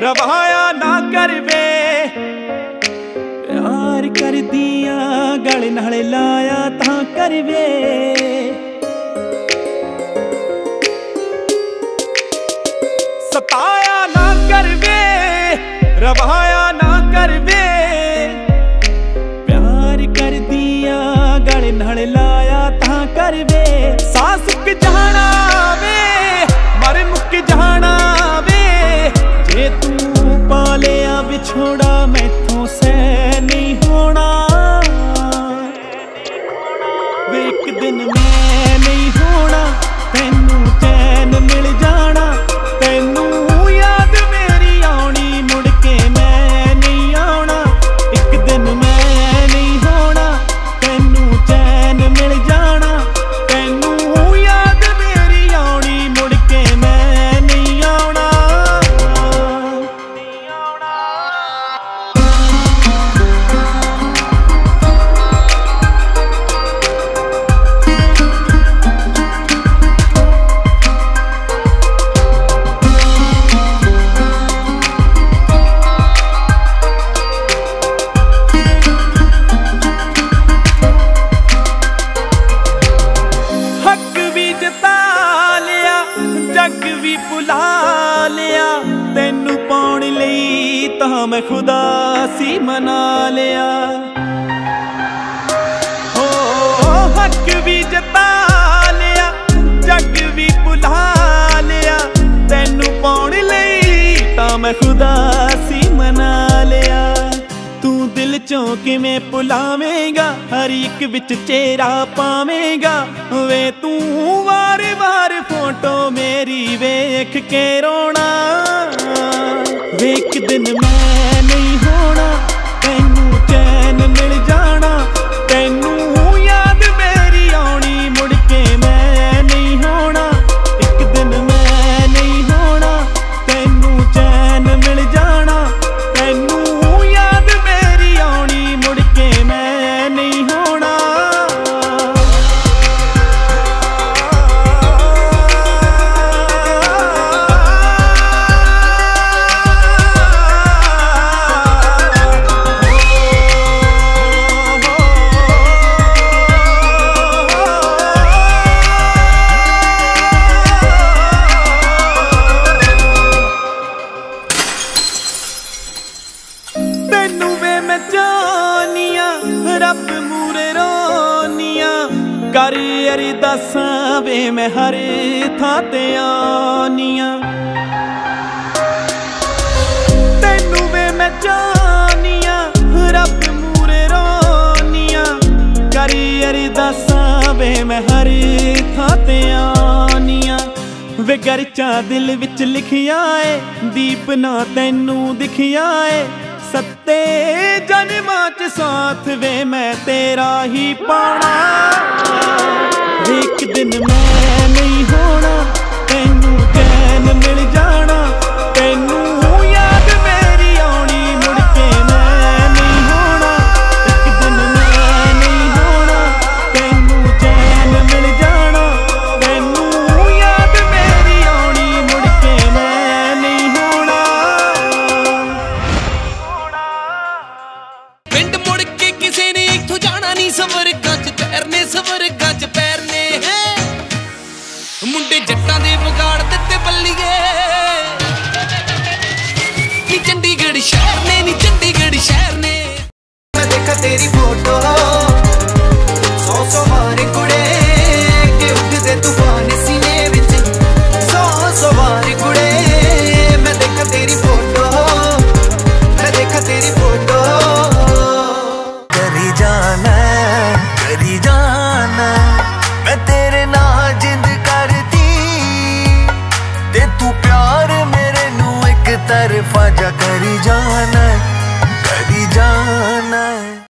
रवाया ना कर वे प्यार कर दिया गल नाल लाया तां कर वे सताया ना कर वे रवाया ना कर वे प्यार कर दिया गल नाल लाया तां कर वे साह सुक जाना वे मर मुक जाना वे जे तू पा लिया विछोड़ा मैथों सह नहीं होना वे एक दिन मैं नहीं होना तैनू चैन मिल जाना तैनू याद मेरी आनी मुड़ के मैं नहीं आना एक दिन मैं नहीं होना तैनू चैन मिल जाना तैनू याद मेरी आनी मुड़ के मैं नहीं आना जग भी भुला लिया तैनू पाउण लई तां मैं खुदा सी मना लिया हो हक भी जता लिया जग भी भुला लिया तैनू पाउण लई तां मैं खुदा सी मना लिया तू दिल चों किवें भुलावेंगा हर एक विच चेहरा पावेंगा वे तू वार वार फोटो मेरी वेख के रोना वे एक दिन मैं नहीं होना तैनू चैन मिल जाना तैनू याद मेरी आनी मुड़ के मैं नहीं होना एक दिन मैं नहीं होना तैनू चैन मिल जाना तैनू याद मेरी आनी मुड़ के मैं नहीं होना तैनू वे मैं जानिया रब मूरे रोनिया कर अरदासां वे मैं हर थां ते आनिया तैनू वे मैं जानिया रब मूरे रोनिया कर अरदासां वे मैं हर थां ते आनिया वे गरचा दिल विच लिखिया है दीप ना तैनू दिखिया है सत्ते जन्मां च साथ वे मैं तेरा ही पाना एक दिन मैं नहीं होना तैनू चैन मिल जाना तैनू याद मेरी आनी मुड़ के मैं नहीं होना एक दिन मैं नहीं होना तैनू चैन मिल जाना तैनू याद मेरी आनी मुड़ के मैं नहीं होना पिंड मुड़ के किसी ने इथों जाना नहीं स्वर्गां च पैरने हैं मुंडे जट्टां दे विगाड़ दित्ते बल्लीए नी चंडीगढ़ शहर ने मैं देखा तेरी फोटो